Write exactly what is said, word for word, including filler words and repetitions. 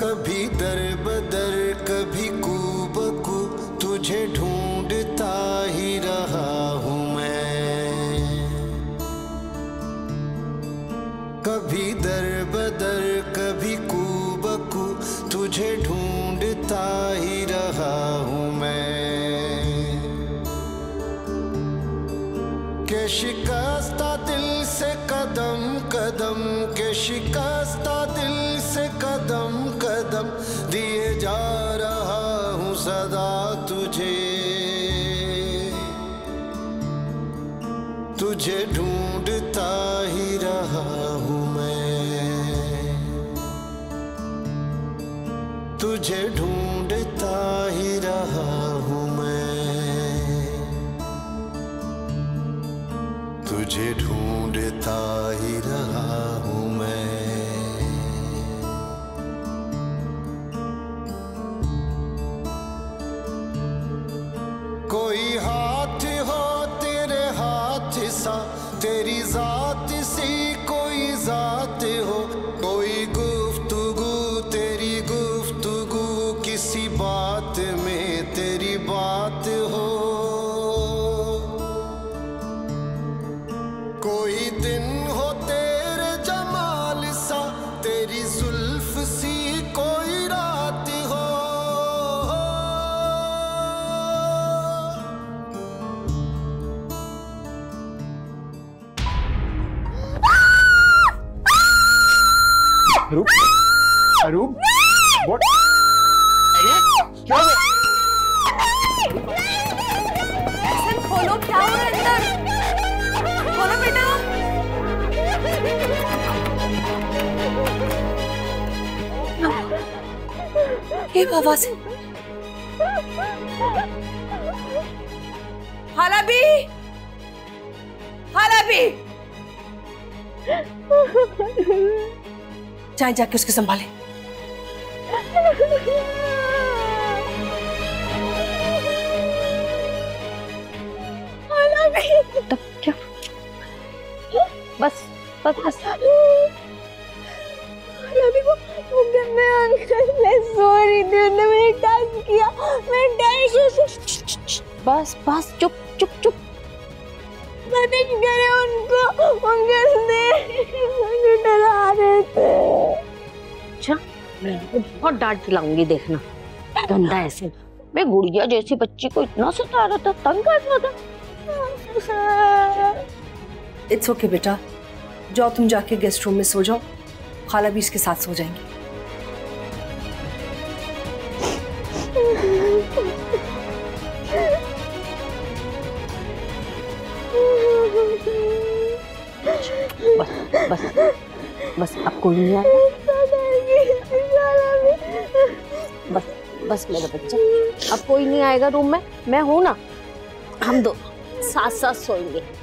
कभी दर बदर कभी कूबकू तुझे ढूंढता ही रहा हूँ मैं। कभी दर बदर कभी कूबकू तुझे ढूंढता ही रहा हूँ मैं। के शिकस्ता दिल से कदम कदम के शिकस्ता दिल से कदम कदम दिए जा रहा हूँ सदा तुझे। तुझे ढूंढता ही रहा हूँ मैं। तुझे ढूंढता ही रहा हूँ मैं। तुझे ढूंढता ही रहा हूँ मैं। कोई हाथ हो तेरे हाथ सा तेरी जात सी कोई जात हो। कोई गुफ्तगू तेरी गुफ्तगू किसी बात में तेरी बात हो। कोई दिन हो तेरे जमाल सा तेरी जुल्फ सी कोई रात हो। अरूप, अरूप, what? अरूप, क्या हुआ? ऐसे खोलो, क्या हो रहा है अंदर? खोलो बेटा। ये आवाज है। हाला भी, हाला भी। जाए जाके उसके संभाले। तब क्या? बस बस बस मैं सो रही थी, उन्होंने मेरे टच किया, मैं डर से। बस बस चुप चुप चुप। मैंने करे उनको, उनके मुझे डरा रहे थे। अच्छा, मैं उनको बहुत डांट खिलाऊंगी, देखना। गंदा ऐसे मैं गुड़िया जैसी बच्ची को इतना सता रहा था, तंग कर रहा था। इट्स ओके बेटा, जाओ तुम जाके गेस्ट रूम में सो जाओ, खाला भी इसके साथ सो जाएंगी। बस बस बस अब कोई नहीं आएगा। बस बस मेरा बच्चा, अब कोई नहीं आएगा रूम में, मैं हूं ना। हम दो साथ साथ सोएंगे।